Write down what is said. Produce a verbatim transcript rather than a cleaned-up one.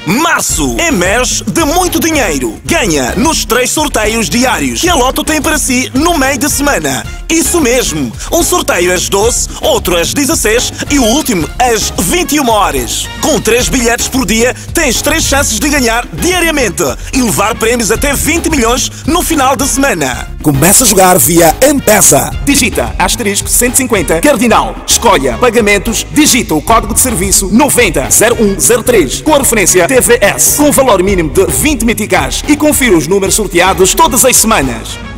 Março é mês de muito dinheiro. Ganha nos três sorteios diários que a Loto tem para si no meio de semana. Isso mesmo, um sorteio às doze, outro às dezesseis e o último às vinte e uma horas. Com três bilhetes por dia, tens três chances de ganhar diariamente e levar prémios até vinte milhões no final de semana. Começa a jogar via M-Pesa. Digita asterisco cento e cinquenta cardinal, escolha pagamentos, digita o código de serviço noventa zero um zero três com a referência T V S com valor mínimo de vinte meticais e confira os números sorteados todas as semanas.